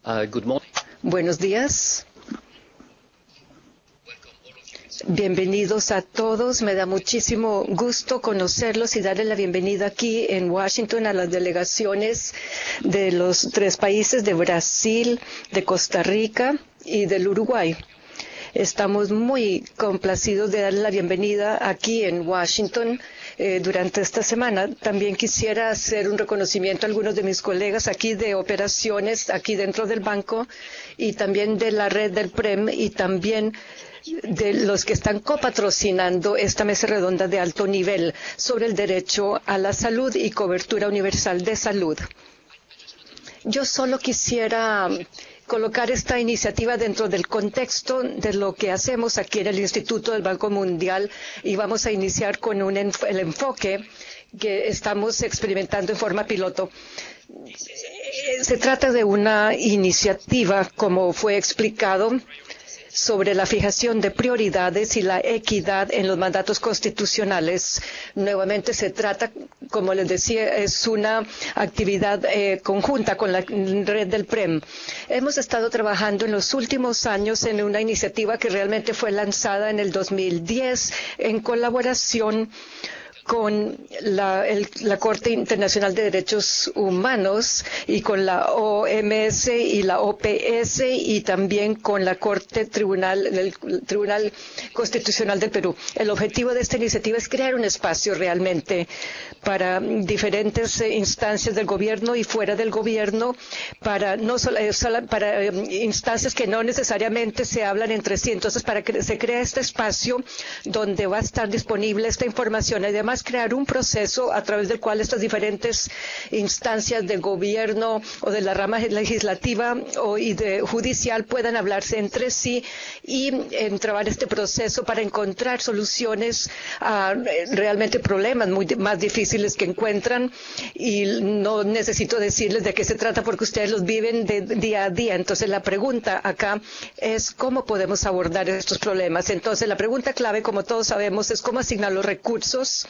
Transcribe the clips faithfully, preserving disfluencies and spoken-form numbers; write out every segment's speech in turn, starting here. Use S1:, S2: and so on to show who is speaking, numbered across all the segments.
S1: Uh, good morning.
S2: Buenos días. Bienvenidos a todos. Me da muchísimo gusto conocerlos y darles la bienvenida aquí en Washington a las delegaciones de los tres países de Brasil, de Costa Rica y del Uruguay. Estamos muy complacidos de darles la bienvenida aquí en Washington eh, durante esta semana. También quisiera hacer un reconocimiento a algunos de mis colegas aquí de operaciones, aquí dentro del banco, y también de la red del P R E M, y también de los que están copatrocinando esta mesa redonda de alto nivel sobre el derecho a la salud y cobertura universal de salud. Yo solo quisiera colocar esta iniciativa dentro del contexto de lo que hacemos aquí en el Instituto del Banco Mundial, y vamos a iniciar con un enf- el enfoque que estamos experimentando en forma piloto. Se trata de una iniciativa, como fue explicado, sobre la fijación de prioridades y la equidad en los mandatos constitucionales. Nuevamente se trata, como les decía, es una actividad eh, conjunta con la red del P R E M. Hemos estado trabajando en los últimos años en una iniciativa que realmente fue lanzada en el dos mil diez en colaboración con la, el, la Corte Internacional de Derechos Humanos y con la O M S y la O P S, y también con la Corte Tribunal, el Tribunal Constitucional del Perú. El objetivo de esta iniciativa es crear un espacio realmente para diferentes eh, instancias del gobierno y fuera del gobierno, para no solo, eh, solo para eh, instancias que no necesariamente se hablan entre sí. Entonces, para que se crea este espacio donde va a estar disponible esta información, y además crear un proceso a través del cual estas diferentes instancias del gobierno o de la rama legislativa o y de judicial puedan hablarse entre sí y entrabar este proceso para encontrar soluciones a realmente problemas muy más difíciles que encuentran. Y no necesito decirles de qué se trata porque ustedes los viven de día a día. Entonces la pregunta acá es cómo podemos abordar estos problemas. Entonces la pregunta clave, como todos sabemos, es cómo asignar los recursos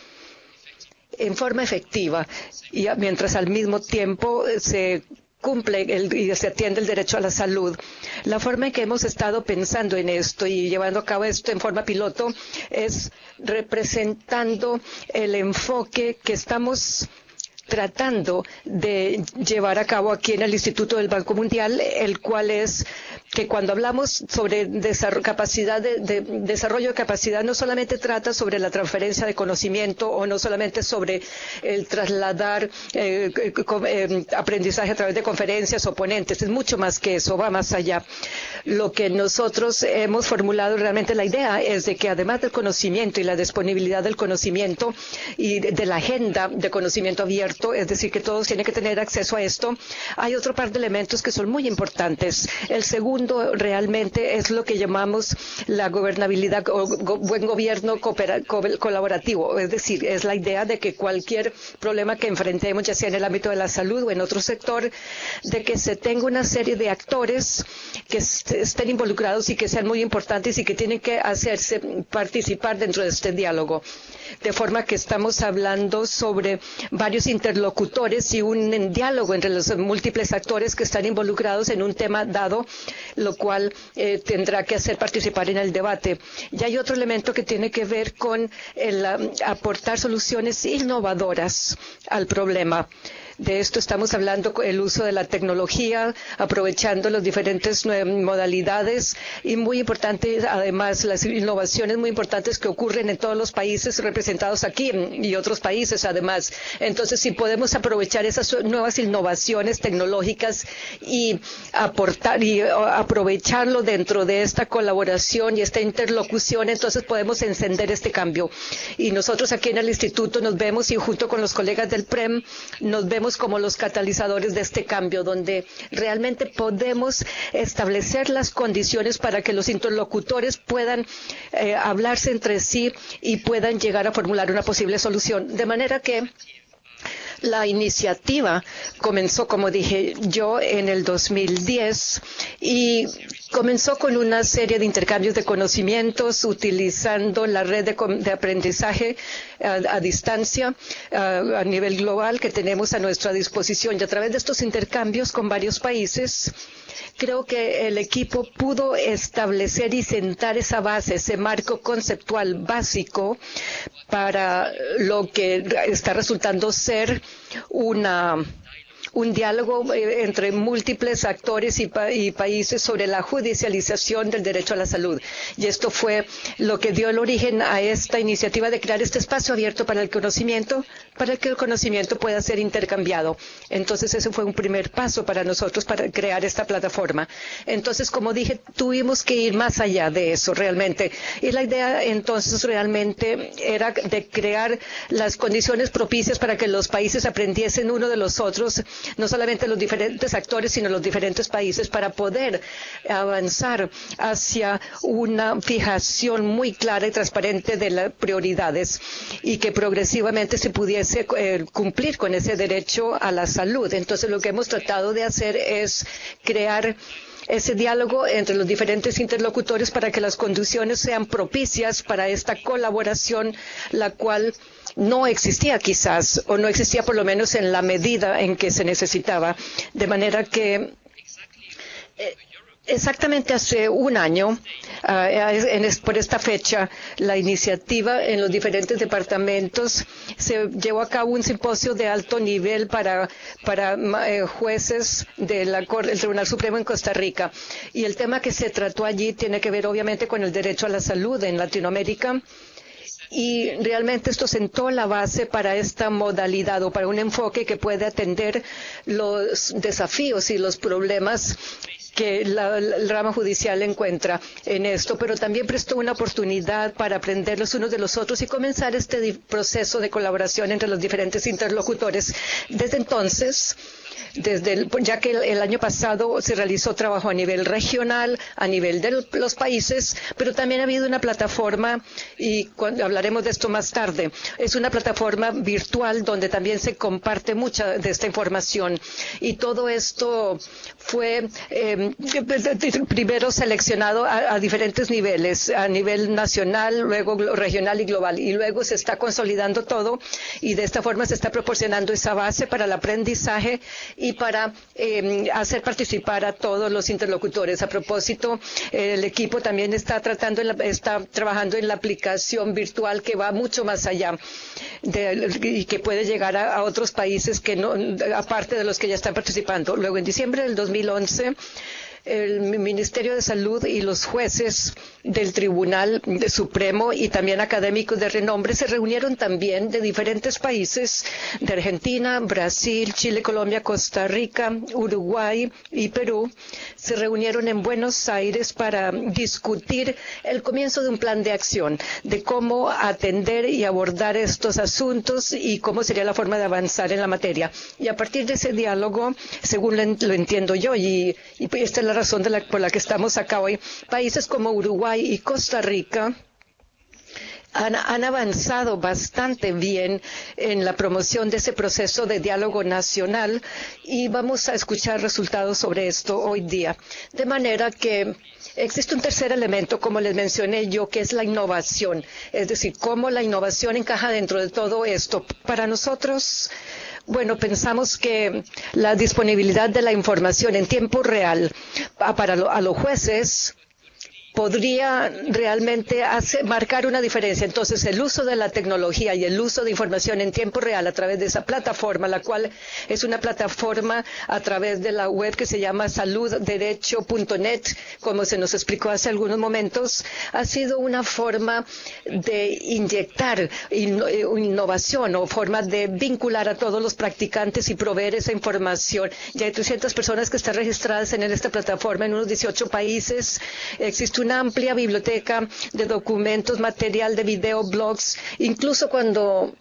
S2: en forma efectiva, y mientras al mismo tiempo se cumple el, y se atiende el derecho a la salud. La forma en que hemos estado pensando en esto y llevando a cabo esto en forma piloto es representando el enfoque que estamos tratando de llevar a cabo aquí en el Instituto del Banco Mundial, el cual es que cuando hablamos sobre desarrollo, capacidad de, de, desarrollo de capacidad, no solamente trata sobre la transferencia de conocimiento o no solamente sobre el trasladar eh, eh, aprendizaje a través de conferencias o ponentes, es mucho más que eso, va más allá. Lo que nosotros hemos formulado realmente, la idea es de que además del conocimiento y la disponibilidad del conocimiento y de, de la agenda de conocimiento abierto, es decir, que todos tienen que tener acceso a esto, hay otro par de elementos que son muy importantes. El segundo realmente es lo que llamamos la gobernabilidad o go, buen gobierno coopera, co, colaborativo, es decir, es la idea de que cualquier problema que enfrentemos, ya sea en el ámbito de la salud o en otro sector, de que se tenga una serie de actores que estén involucrados y que sean muy importantes y que tienen que hacerse participar dentro de este diálogo. De forma que estamos hablando sobre varios interlocutores y un diálogo entre los múltiples actores que están involucrados en un tema dado, lo cual eh, tendrá que hacer participar en el debate. Y hay otro elemento que tiene que ver con el um, aportar soluciones innovadoras al problema. De esto estamos hablando, el uso de la tecnología, aprovechando las diferentes modalidades y muy importante, además, las innovaciones muy importantes que ocurren en todos los países representados aquí y otros países, además. Entonces, si podemos aprovechar esas nuevas innovaciones tecnológicas y aportar y aprovecharlo dentro de esta colaboración y esta interlocución, entonces podemos encender este cambio. Y nosotros aquí en el Instituto nos vemos, y junto con los colegas del P R E M, nos vemos como los catalizadores de este cambio, donde realmente podemos establecer las condiciones para que los interlocutores puedan eh, hablarse entre sí y puedan llegar a formular una posible solución. De manera que la iniciativa comenzó, como dije yo, en el dos mil diez y Comenzó con una serie de intercambios de conocimientos utilizando la red de, de aprendizaje a, a distancia a, a nivel global que tenemos a nuestra disposición. Y a través de estos intercambios con varios países, creo que el equipo pudo establecer y sentar esa base, ese marco conceptual básico para lo que está resultando ser una... un diálogo entre múltiples actores y, pa y países sobre la judicialización del derecho a la salud. Y esto fue lo que dio el origen a esta iniciativa de crear este espacio abierto para el conocimiento, para que el conocimiento pueda ser intercambiado. Entonces, ese fue un primer paso para nosotros para crear esta plataforma. Entonces, como dije, tuvimos que ir más allá de eso realmente. Y la idea entonces realmente era de crear las condiciones propicias para que los países aprendiesen uno de los otros, no solamente los diferentes actores, sino los diferentes países, para poder avanzar hacia una fijación muy clara y transparente de las prioridades y que progresivamente se pudiese eh, cumplir con ese derecho a la salud. Entonces, lo que hemos tratado de hacer es crear ese diálogo entre los diferentes interlocutores para que las condiciones sean propicias para esta colaboración, la cual no existía quizás, o no existía por lo menos en la medida en que se necesitaba. De manera que eh, exactamente hace un año, uh, en es, por esta fecha, la iniciativa en los diferentes departamentos se llevó a cabo un simposio de alto nivel para, para eh, jueces del Tribunal Supremo en Costa Rica. Y el tema que se trató allí tiene que ver obviamente con el derecho a la salud en Latinoamérica. Y realmente esto sentó la base para esta modalidad o para un enfoque que puede atender los desafíos y los problemas que la, el rama judicial encuentra en esto, pero también prestó una oportunidad para aprender los unos de los otros y comenzar este proceso de colaboración entre los diferentes interlocutores. Desde entonces, desde el, ya que el, el año pasado se realizó trabajo a nivel regional, a nivel de los países, pero también ha habido una plataforma, y cuando hablaremos de esto más tarde, es una plataforma virtual donde también se comparte mucha de esta información. Y todo esto fue eh, primero seleccionado a, a diferentes niveles, a nivel nacional, luego regional y global, y luego se está consolidando todo, y de esta forma se está proporcionando esa base para el aprendizaje y para eh, hacer participar a todos los interlocutores. A propósito, eh, el equipo también está tratando, en la, está trabajando en la aplicación virtual que va mucho más allá de, y que puede llegar a, a otros países que no, aparte de los que ya están participando. Luego, en diciembre del dos mil once, el Ministerio de Salud y los jueces del Tribunal Supremo y también académicos de renombre se reunieron también de diferentes países, de Argentina, Brasil, Chile, Colombia, Costa Rica, Uruguay y Perú. Se reunieron en Buenos Aires para discutir el comienzo de un plan de acción, de cómo atender y abordar estos asuntos y cómo sería la forma de avanzar en la materia. Y a partir de ese diálogo, según lo, lo entiendo yo, y, y esta es la razón de la, por la que estamos acá hoy, países como Uruguay y Costa Rica Han, han avanzado bastante bien en la promoción de ese proceso de diálogo nacional y vamos a escuchar resultados sobre esto hoy día. De manera que existe un tercer elemento, como les mencioné yo, que es la innovación. Es decir, cómo la innovación encaja dentro de todo esto. Para nosotros, bueno, pensamos que la disponibilidad de la información en tiempo real para lo, a los jueces podría realmente hacer, marcar una diferencia. Entonces, el uso de la tecnología y el uso de información en tiempo real a través de esa plataforma, la cual es una plataforma a través de la web que se llama salud derecho punto net, como se nos explicó hace algunos momentos, ha sido una forma de inyectar innovación o forma de vincular a todos los practicantes y proveer esa información. Ya hay trescientas personas que están registradas en esta plataforma en unos dieciocho países. Existe una amplia biblioteca de documentos, material de video, blogs, incluso cuando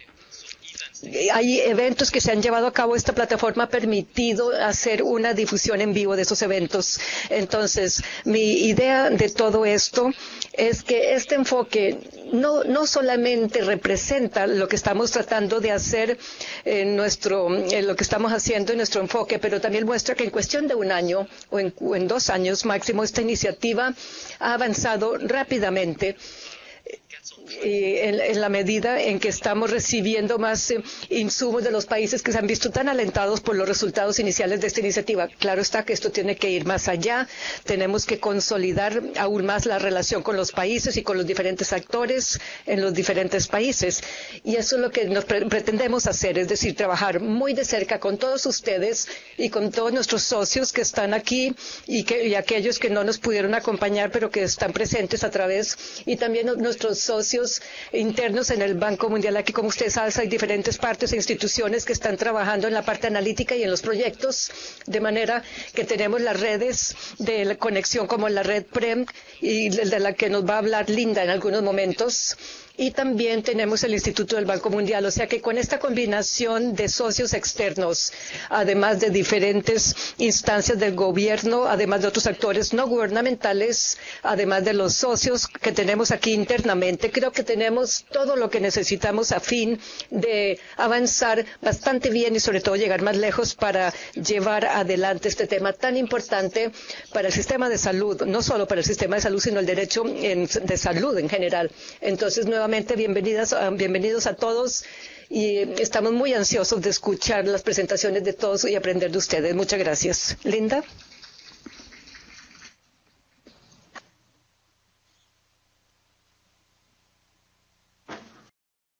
S2: hay eventos que se han llevado a cabo, esta plataforma ha permitido hacer una difusión en vivo de esos eventos. Entonces, mi idea de todo esto es que este enfoque no, no solamente representa lo que estamos tratando de hacer en nuestro, en lo que estamos haciendo en nuestro enfoque, pero también muestra que en cuestión de un año o en, o en dos años máximo, esta iniciativa ha avanzado rápidamente. Y en, en la medida en que estamos recibiendo más eh, insumos de los países que se han visto tan alentados por los resultados iniciales de esta iniciativa. Claro está que esto tiene que ir más allá. Tenemos que consolidar aún más la relación con los países y con los diferentes actores en los diferentes países. Y eso es lo que nos pre pretendemos hacer, es decir, trabajar muy de cerca con todos ustedes y con todos nuestros socios que están aquí y, que, y aquellos que no nos pudieron acompañar, pero que están presentes a través, y también nuestros socios internos en el Banco Mundial. Aquí, como ustedes saben, hay diferentes partes e instituciones que están trabajando en la parte analítica y en los proyectos, de manera que tenemos las redes de la conexión como la red PREM, y de la que nos va a hablar Linda en algunos momentos. Y también tenemos el Instituto del Banco Mundial, o sea que con esta combinación de socios externos, además de diferentes instancias del gobierno, además de otros actores no gubernamentales, además de los socios que tenemos aquí internamente, creo que tenemos todo lo que necesitamos a fin de avanzar bastante bien y sobre todo llegar más lejos para llevar adelante este tema tan importante para el sistema de salud, no solo para el sistema de salud, sino el derecho en, de salud en general. Entonces, nuevamente, bienvenidas, bienvenidos a todos y estamos muy ansiosos de escuchar las presentaciones de todos y aprender de ustedes. Muchas gracias. Linda.